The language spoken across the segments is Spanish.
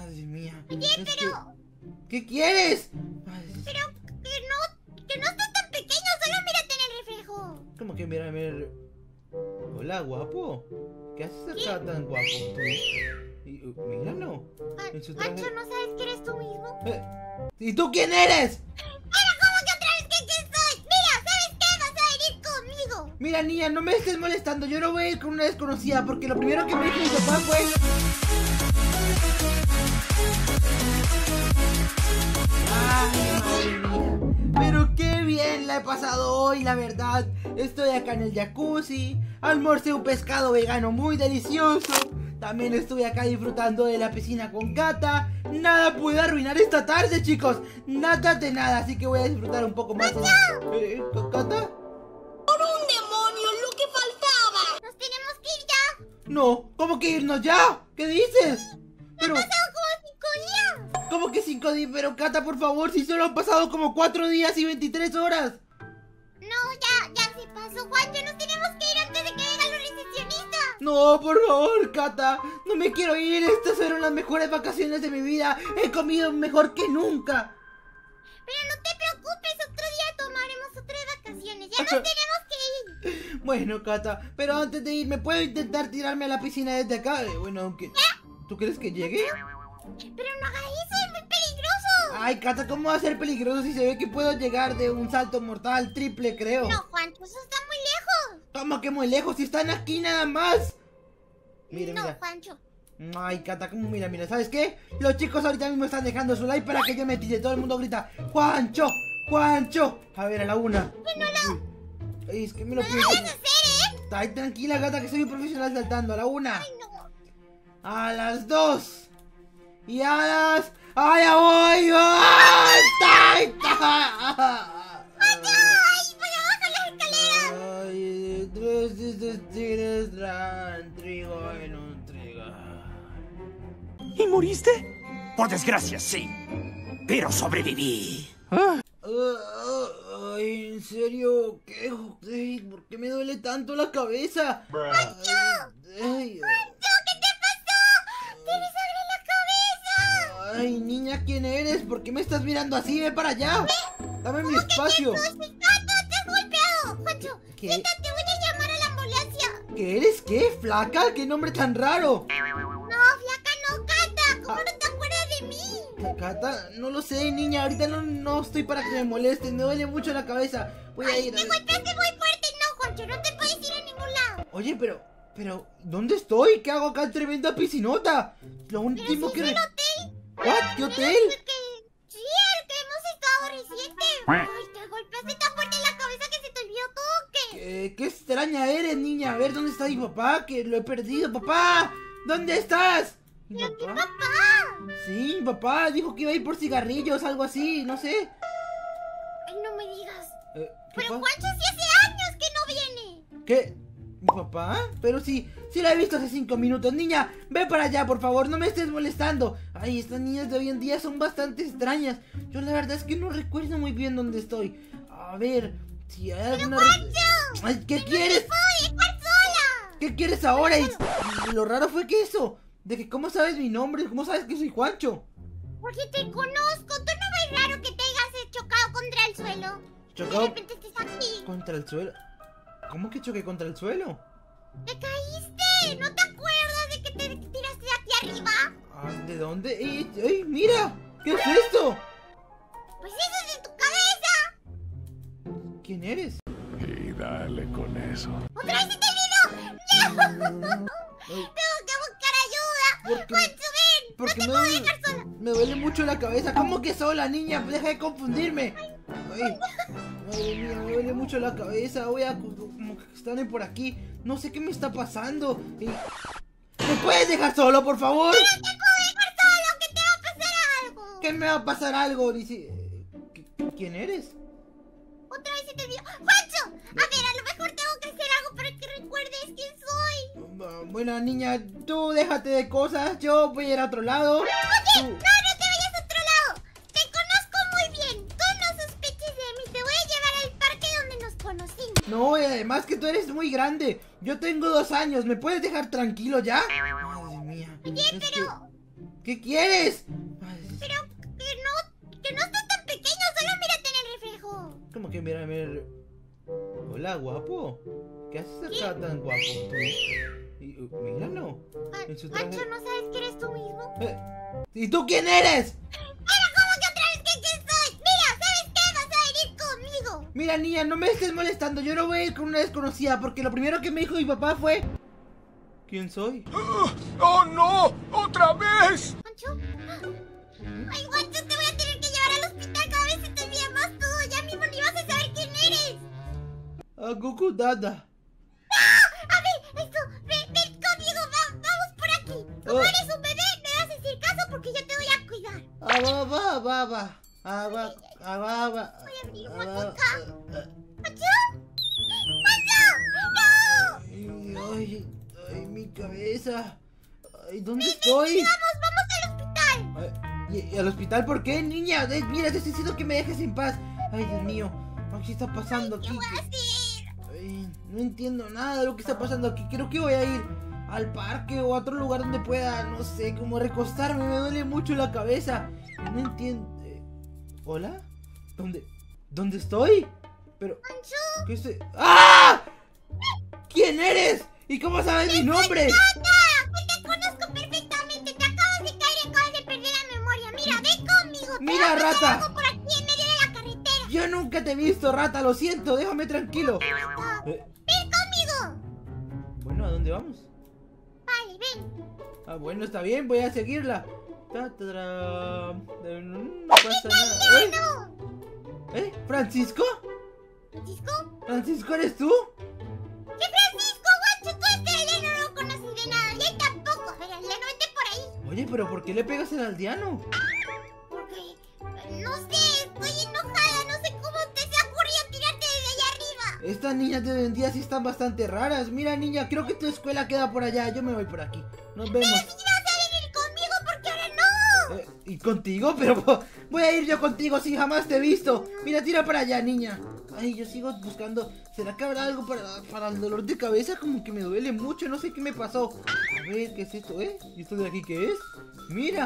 Madre mía. Oye, pero... ¿Qué quieres? Pero que no estás tan pequeño, solo mírate en el reflejo. ¿Cómo que mira? Hola, guapo. ¿Qué haces acá tan guapo tú? Míralo. En su traje... Pancho, ¿no sabes que eres tú mismo? ¿Y tú quién eres? ¡Pero cómo que otra vez que quién soy! Mira, ¿sabes qué? Vas a venir conmigo. Mira, niña, no me estés molestando. Yo no voy a ir con una desconocida porque lo primero que me dijo mi papá fue... Ay, madre mía. Pero qué bien la he pasado hoy, la verdad. Estoy acá en el jacuzzi. Almorcé un pescado vegano muy delicioso. También estuve acá disfrutando de la piscina con Cata. Nada puede arruinar esta tarde, chicos. Nada de nada, así que voy a disfrutar un poco más. ¿Cata? ¡Por un demonio, lo que faltaba! ¿Nos tenemos que ir ya? No, ¿cómo que irnos ya? ¿Qué dices? Pero... Han pasado como 5 días. ¿Cómo que 5 días? Pero Cata, por favor, si solo han pasado como 4 días y 23 horas. No, ya se pasó, Juancho. Nos tenemos que ir antes de que vengan los recepcionistas. No, por favor, Cata. No me quiero ir. Estas fueron las mejores vacaciones de mi vida. He comido mejor que nunca. Pero no te preocupes, otro día tomaremos otras vacaciones. Ya nos tenemos que ir. Bueno, Cata, pero antes de irme, ¿puedo intentar tirarme a la piscina desde acá? Bueno, aunque... ¿Tú crees que llegue? Pero no hagas eso, es muy peligroso. Ay, Cata, ¿cómo va a ser peligroso si se ve que puedo llegar de un salto mortal triple, creo? No, Juancho, eso está muy lejos. ¿Cómo que muy lejos? Si están aquí nada más. Mira, no, mira. Juancho. Ay, Cata, ¿cómo? Mira, ¿sabes qué? Los chicos ahorita mismo están dejando su like para que yo me tire. Todo el mundo grita, ¡Juancho! ¡Juancho! A ver, a la una. Ay, es que me lo pido. ¿Qué vas a hacer, Ay, tranquila, Cata, que soy un profesional saltando. A la una. Ay, no. A las 2. Y a las... ¡Ay, ya voy! ¡Ay! ¡Ay, para abajo las escaleras! Ay, 3 tigres traen trigo en un trigal. ¿Y moriste? Por desgracia, sí. Pero sobreviví. Ay, ¿en serio? ¿Qué? Ay, ¿por qué me duele tanto la cabeza? Ay, ¿Qué te pasó? ¡Tienes sangre en la cabeza! ay, niña, ¿quién eres? ¿Por qué me estás mirando así? ¡Ven para allá! ¡Dame mi espacio! ¡Cata, te has golpeado! Juancho, ¿Qué? siéntate, voy a llamar a la ambulancia. ¿Qué eres? ¿Qué? ¿Flaca? ¿Qué nombre tan raro? No, flaca, no, Cata. ¿Cómo no te acuerdas de mí? Cata, no lo sé, niña. Ahorita no estoy para que me molestes. Me duele mucho la cabeza. Voy a ir a Te ver. golpeaste muy fuerte. No, Juancho, no te puedes ir a ningún lado. Oye, pero, ¿dónde estoy? ¿Qué hago acá en tremenda piscinota? Lo último Pero que... si es el hotel. ¿What? ¿Qué hotel? Sí, el que hemos estado reciente. Ay, te golpeaste tan fuerte en la cabeza que se te olvidó todo, ¿qué? ¿Qué extraña eres, niña? A ver, ¿dónde está mi papá? Que lo he perdido. ¡Papá! ¿Dónde estás? ¿Mi papá? ¡Papá! Sí, mi papá dijo que iba a ir por cigarrillos, algo así, no sé. Ay, no me digas. ¿Qué Pero pasa? Juancho, sí hace años que no viene. ¿Qué? ¿Mi papá? Pero sí la he visto hace 5 minutos. Niña, ve para allá, por favor, no me estés molestando. Ay, estas niñas de hoy en día son bastante extrañas. Yo la verdad es que no recuerdo muy bien dónde estoy. A ver, si hay alguna... Ay, ¿qué quieres? ¡Voy a estar sola! ¿Qué quieres ahora? Y lo raro fue que eso, de que cómo sabes mi nombre, cómo sabes que soy Juancho. Porque te conozco. ¿Tú no ves raro que te hayas chocado contra el suelo? ¿Chocado? De repente estés aquí. Contra el suelo. ¿Cómo que choqué contra el suelo? ¡Te caíste! ¿No te acuerdas de que te tiraste de aquí arriba? Ah, ¿de dónde? ¡Ey, mira! ¿Qué es esto? Pues eso es de tu cabeza. ¿Quién eres? Y dale con eso. ¡Otra vez se te olvidó! ¡No! Tengo que buscar ayuda. ¿Por qué? Juancho, ven. Porque no te puedo dejar sola. me duele mucho la cabeza. ¿Cómo que sola, niña? Deja de confundirme. Ay, madre mía, me duele mucho la cabeza. Voy a como que están por aquí. No sé qué me está pasando. ¿Me puedes dejar solo, por favor? No te puedo dejar solo, que te va a pasar algo. ¿Qué me va a pasar algo? Dice... ¿Quién eres? Otra vez se te olvidó. ¡Juancho! A ver, a lo mejor tengo que hacer algo para que recuerdes quién soy. Bueno, niña, tú déjate de cosas. Yo voy a ir a otro lado. Oye, no te vayas a otro lado. Te conozco muy bien. Tú no sospeches de mí. Te voy a llevar al parque donde nos conocimos. No, y además que tú eres muy grande. Yo tengo 2 años. ¿Me puedes dejar tranquilo ya? Madre mía. Oye, Es pero... ¿Qué quieres? Pero que no estás tan pequeño, solo mírate en el reflejo. ¿Cómo que mira? Hola, guapo. ¿Qué haces acá tan guapo tú? Míralo. En su traje... Pancho, ¿no sabes que eres tú mismo? ¿Y tú quién eres? ¡Pero cómo que otra vez que quién soy! Mira, ¿sabes qué? Vas a venir conmigo. Mira, niña, no me estés molestando. Yo no voy a ir con una desconocida porque lo primero que me dijo mi papá fue... ¿Quién soy? ¡Oh, no! ¡Otra vez! ¿Pancho? Ay, guacho, te voy a tener que llevar al hospital. Cada vez se te olvida más todo. Ya mismo ni vas a saber quién eres. A Goku Dada. A ver, esto, ven conmigo, vamos por aquí. Como eres un bebé, me vas a hacer caso porque yo te voy a cuidar. Baba. Voy a abrir una boca. ¿Pancho? ¡Pancho! ¡No! Ay, mi cabeza. Ay, ¿dónde estoy? Vamos al hospital. ¿Y al hospital por qué, niña? Mira, te estoy diciendo que me dejes en paz. Ay, Dios mío. ¿Qué está pasando aquí? ¿Qué voy a hacer? Ay, no entiendo nada de lo que está pasando aquí. Creo que voy a ir al parque o a otro lugar donde pueda, no sé, como recostarme. Me duele mucho la cabeza. No entiendo. ¿Hola? ¿Dónde estoy? Pero... ¡Pancho! ¿Qué es? ¡Ah! ¿Quién eres? ¿Y cómo sabes mi nombre? ¡Te conozco perfectamente! Te acabas de caer y acabas de perder la memoria. Mira, ven conmigo. Mira, rata. Algo por aquí en medio de la carretera. Yo nunca te he visto, rata. Lo siento, déjame tranquilo. Ven conmigo. Bueno, ¿a dónde vamos? Vale, ven. Ah, bueno, está bien, voy a seguirla. No pasa nada. ¿Francisco? ¿Francisco? ¿Francisco eres tú? ¿Qué Francisco, guacho? Tú este aldeano no lo conoces de nada. Y él tampoco. A ver, aldeano, vete por ahí. Oye, pero ¿por qué le pegas al aldeano? Porque, no sé, estoy enojada. No sé cómo te se ocurrió tirarte desde allá arriba. Estas niñas de hoy en día sí están bastante raras. Mira, niña, creo que tu escuela queda por allá. Yo me voy por aquí. Nos vemos. Pero si vas a venir conmigo, porque ahora no. ¿Y contigo? Pero voy a ir yo contigo si jamás te he visto. Mira, tira para allá, niña. Ay, yo sigo buscando. ¿Será que habrá algo para el dolor de cabeza? Como que me duele mucho, no sé qué me pasó. A ver, ¿qué es esto, ¿Y esto de aquí qué es? Mira.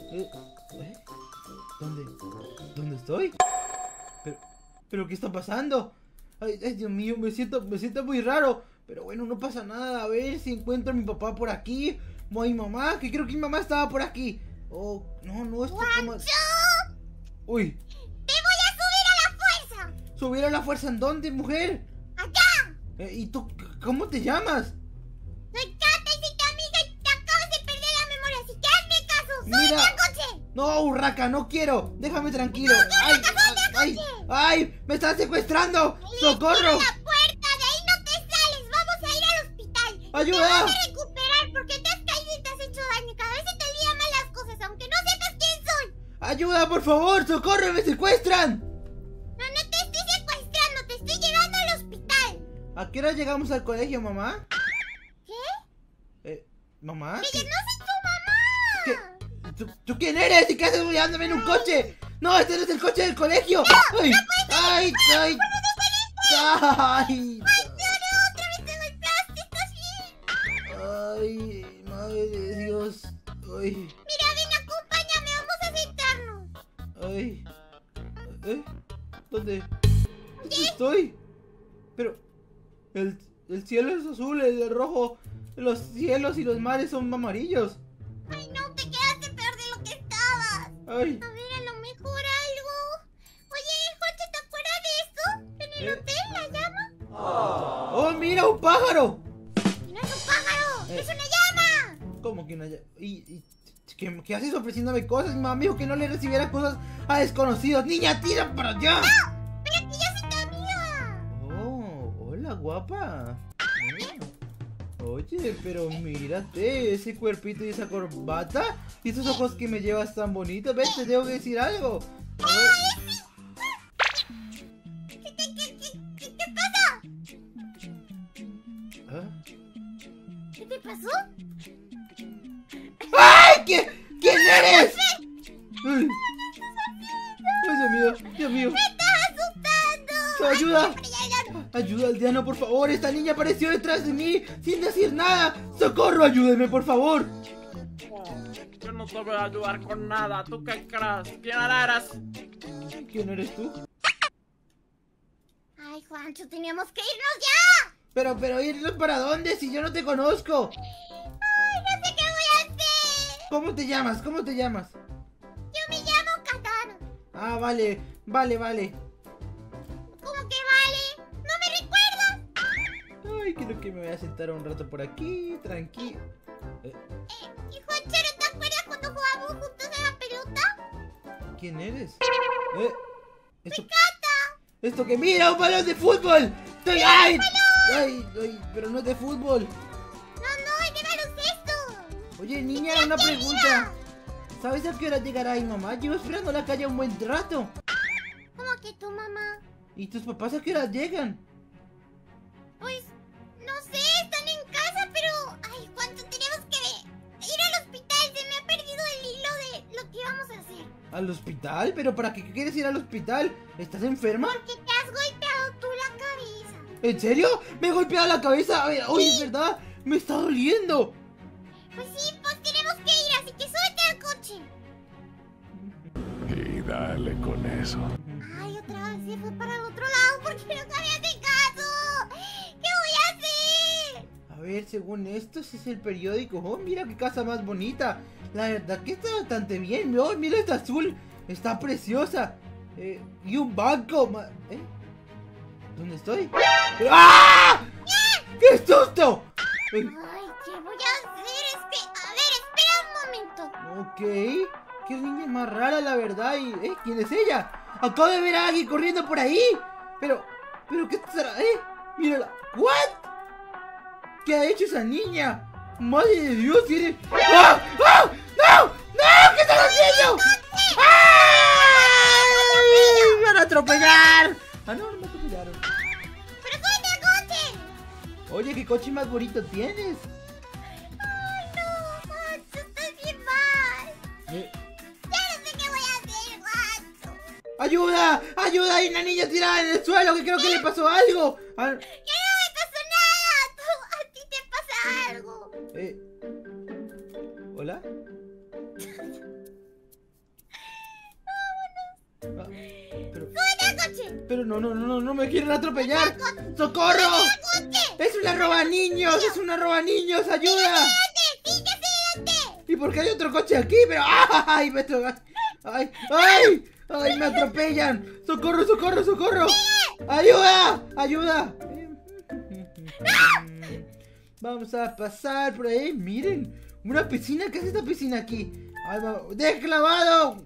¿Dónde estoy? ¿Pero qué está pasando? Ay, Dios mío, me siento muy raro. Pero bueno, no pasa nada. A ver si encuentro a mi papá por aquí. O a mi mamá, que creo que mi mamá estaba por aquí. Oh, no, esto como... Uy. ¡Te voy a subir a la fuerza! ¿Subir a la fuerza en dónde, mujer? ¡Acá! ¿Y tú cómo te llamas? Soy Cata y soy tu amiga y te acabas de perder la memoria, así que hazme caso. Mira. ¡Súbete al coche! No, urraca, no quiero. Déjame tranquilo. ¡Súbete ¡Ay! ¡Me están secuestrando! ¡Socorro! ¡Cierra la puerta! ¡De ahí no te sales! ¡Vamos a ir al hospital! ¡Ayuda! ¡Te vas a recuperar porque te has caído y te has hecho daño! Cada vez se te olvidan más las cosas, aunque no sepas quién soy. ¡Ayuda, por favor! ¡Socorro! ¡Me secuestran! No te estoy secuestrando, te estoy llevando al hospital. ¿A qué hora llegamos al colegio, mamá? ¿Qué? ¿Mamá? ¡Que yo no soy tu mamá! ¿Tú quién eres? ¿Y qué haces llevándome en un coche? ¡No, este no es el coche del colegio! ¡Ay! ¡Ay! ¡Ay! ¡Ay! ¡Otra vez te golpeaste! ¿Estás bien? ¡Ay! ¡Madre de Dios! ¡Ay! Mira, ven, acompáñame, vamos a sentarnos. ¡Ay! ¿Dónde estoy? Pero... El cielo es azul, el rojo... Los cielos y los mares son amarillos. Ay, no, te quedaste peor de lo que estabas. ¡Ay! A ver, a lo mejor algo. Oye, Jorge, ¿te acuerdas de esto? ¿En el hotel, la llama? ¡Oh, mira, un pájaro! ¡No es un pájaro! ¡Es una llama! ¿Cómo que no haya? ¿Qué haces ofreciéndome cosas? Mi mamá me dijo que no le recibiera cosas a desconocidos. ¡Niña, tira para allá! ¡No! ¡Pero que yo soy tu amiga! Oh, hola, guapa. Oye, pero mírate, ese cuerpito y esa corbata y esos ojos que me llevas tan bonitos. Ven, te tengo que decir algo. ¿Qué pasa? ¿Ah? ¿Qué te pasó? ¡Ay! ¿Quién eres? Ay, Dios mío. ¡Me estás asustando! ¡Ayuda! ¡Ay, ¡Ayuda, aldeano, por favor! ¡Esta niña apareció detrás de mí sin decir nada! ¡Socorro! ¡Ayúdeme, por favor! Yo no te voy a ayudar con nada. ¿Tú qué crees? ¿Quién eres? ¿Quién eres tú? Ay, Juancho, teníamos que irnos ya. Pero ¿irnos para dónde si yo no te conozco? Ay, no sé qué voy a hacer. ¿Cómo te llamas? ¿Cómo te llamas? Yo me llamo Katana. Ah, vale. ¿Cómo que vale? ¿No me recuerdas? Ay, creo que me voy a sentar un rato por aquí, tranquilo. ¿Y Juanchero, te acuerdas cuando jugábamos juntos a la pelota? ¿Quién eres? Esto que mira, un balón de fútbol. ¡Ay! ¡Ay! Pero no es de fútbol. No, es de baloncesto. Oye, niña, una pregunta. ¿Sabes a qué hora llegará mi mamá? Llevo esperando en la calle un buen rato. ¿Cómo que tu mamá? ¿Y tus papás a qué hora llegan? Pues, no sé, están en casa, pero... Ay, Juancho, tenemos que ir al hospital. Se me ha perdido el hilo de lo que íbamos a hacer. ¿Al hospital? ¿Pero para qué quieres ir al hospital? ¿Estás enferma? Porque te has golpeado tú la cabeza. ¿En serio? ¿Me he golpeado la cabeza? Oye, ¿es verdad? Me está doliendo. Pues sí, pues tenemos que ir, así que súbete al coche. Y dale con eso. Ay, otra vez se fue para el otro lado porque no me hace caso. ¿Qué voy a hacer? A ver, según esto, ese es el periódico. Oh, mira qué casa más bonita. La verdad que está bastante bien. Oh, mira esta azul. Está preciosa. Y un banco. ¿Dónde estoy? ¡Ah! ¡Qué susto! Ay, ¿qué voy a hacer? Es que... A ver, espera un momento. Ok. Qué niña más rara, la verdad. Y, ¿quién es ella? Acabo de ver a alguien corriendo por ahí. Pero ¿qué será? Mírala. ¿What? ¿Qué ha hecho esa niña? Madre de Dios, tiene... ¡Ah! ¡Ah! ¡No! ¡No! ¿Qué estás haciendo? ¡Ay! ¡Me van a atropellar! Ah, no me atropellaron. ¡Pero súbete al coche! Oye, ¿qué coche más bonito tienes? Ay, no, Juancho, estás bien mal. Ya no sé qué voy a hacer, Juancho. ¡Ayuda! ¡Ayuda! Hay una niña tirada en el suelo que creo que le pasó algo. ¡Que no me pasó nada! A ti te pasa algo. ¿Hola? Ah, ¡Súbete al coche! pero no me quieren atropellar. ¡Socorro! ¡Es una roba niños! ¡Es una roba niños! ¡Ayuda! ¡Sí, que adelante! ¿Y por qué hay otro coche aquí? Pero ¡ay! ¡Ay! ¡Me atropellan! ¡Socorro! ¡Ayuda! ¡Ayuda! Vamos a pasar por ahí. Miren, una piscina. ¿Qué es esta piscina aquí? ¡Ay, ¡desclavado!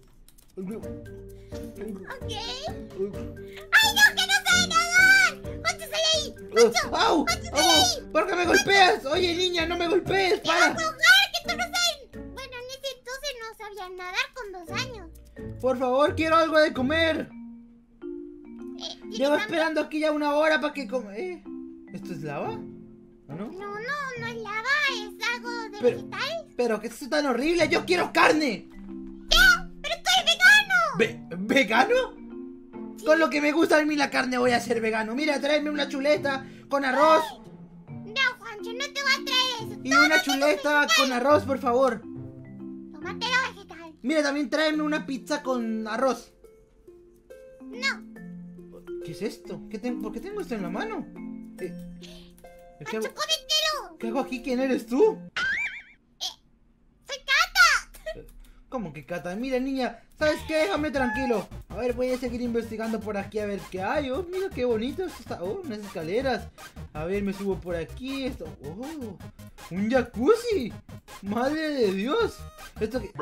Ok. ¡Ay, no, que no sabe nadar! ¡Juancho, sale ahí! ¡Juancho! ¡Au! ¡Juancho, sale ¡Au! ahí! ¿Por qué me golpeas? Oye, niña, no me golpees. ¡Te vas a ¡Para! ahogar, que tú no sabes! Bueno, en ese entonces no sabía nadar con 2 años. Por favor, quiero algo de comer. ¿Tienes Llevo hambre? esperando aquí ya una hora para que coma. ¿Esto es lava? ¿O no? No es lava, es algo de Pero- vegetal. Pero que esto es tan horrible. ¡Yo quiero carne! ¡Pero tú eres vegano! ¿Vegano? Con lo que me gusta a mí la carne voy a ser vegano. Mira, tráeme una chuleta con arroz. No, Juancho, no te voy a traer eso. Y una chuleta con arroz, por favor. Tómate lo vegetal. Mira, también tráeme una pizza con arroz. No, ¿Qué es esto? ¿Por qué tengo esto en la mano? ¿Qué hago? Juancho, cómetelo. ¿Qué hago aquí? ¿Quién eres tú? ¡Soy Cata! ¿Cómo que Cata? Mira, niña, ¿sabes qué? Déjame tranquilo. A ver, voy a seguir investigando por aquí a ver qué hay. Oh, mira qué bonito esto está. Oh, unas escaleras. A ver, me subo por aquí. Esto. Oh, un jacuzzi. Madre de Dios. Esto que...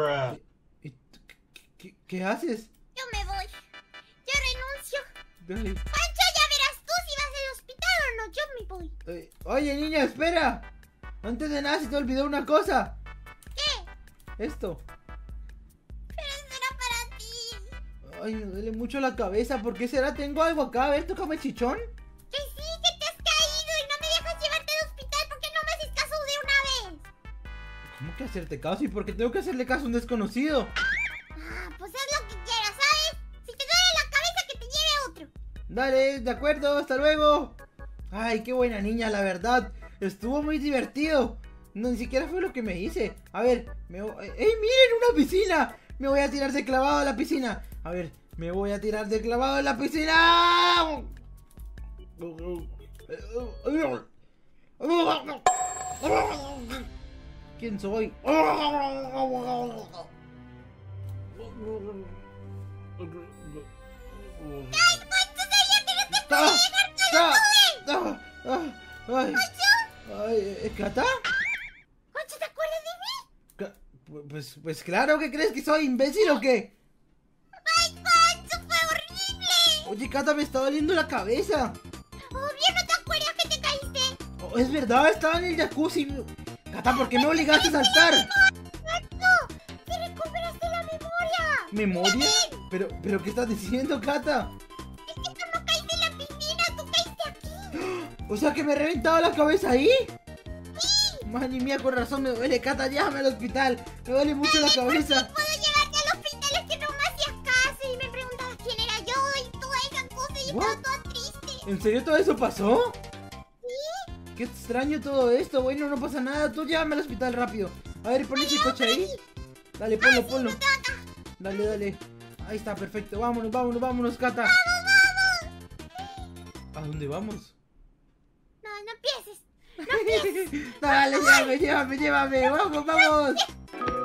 ¿Qué haces? Yo me voy. Yo renuncio. Dale. Pancho, ya verás tú si vas al hospital o no. Yo me voy. Oye, niña, espera. Antes de nada se te olvidó una cosa. ¿Qué? Esto. Pero eso era para ti. Ay, me duele mucho la cabeza. ¿Por qué será? Tengo algo acá. A ver, tócame el chichón. Que sí, que te has caído y no me dejas llevarte al hospital porque no me haces caso de una vez. ¿Cómo que hacerte caso? ¿Y por qué tengo que hacerle caso a un desconocido? Ah, pues haz lo que quieras, ¿sabes? Si te duele la cabeza, que te lleve a otro. Dale, de acuerdo, hasta luego. Ay, qué buena niña, la verdad. Estuvo muy divertido. No, ni siquiera fue lo que me hice. A ver, ¡ey, miren! ¡Una piscina! Me voy a tirar de clavado a la piscina. A ver, me voy a tirar de clavado a la piscina. ¿Quién soy? ¿Cata? ¿Poncho, te acuerdas de mí? Pues claro, ¿qué crees? ¿Que soy imbécil o qué? ¡Ay, Poncho, fue horrible! Oye, Cata, me está doliendo la cabeza. Obvio, ¿no te acuerdas que te caíste? Oh, es verdad, estaba en el jacuzzi. Cata, ¿por qué me obligaste a saltar? ¡No! ¡Te recuperaste la memoria! ¿Memoria? ¿Pero qué estás diciendo, Cata? Es que tú no caíste en la piscina, tú caíste aquí. O sea, que me he reventado la cabeza ahí. Madre mía, con razón me duele, Cata, llévame al hospital. Me duele mucho la cabeza. Puedo llevarte al hospital, es que no me hacías caso y me preguntabas quién era yo y toda esa cosa y ¿What? estaba toda triste. ¿En serio todo eso pasó? ¿Sí? Qué extraño todo esto. Bueno, no pasa nada. Tú llévame al hospital rápido. A ver, pon ese coche ahí. Dale, ponlo. Dale. Ahí está, perfecto. Vámonos, Cata. ¡Vamos! ¿A dónde vamos? No empieces. Dale, llévame. Vamos.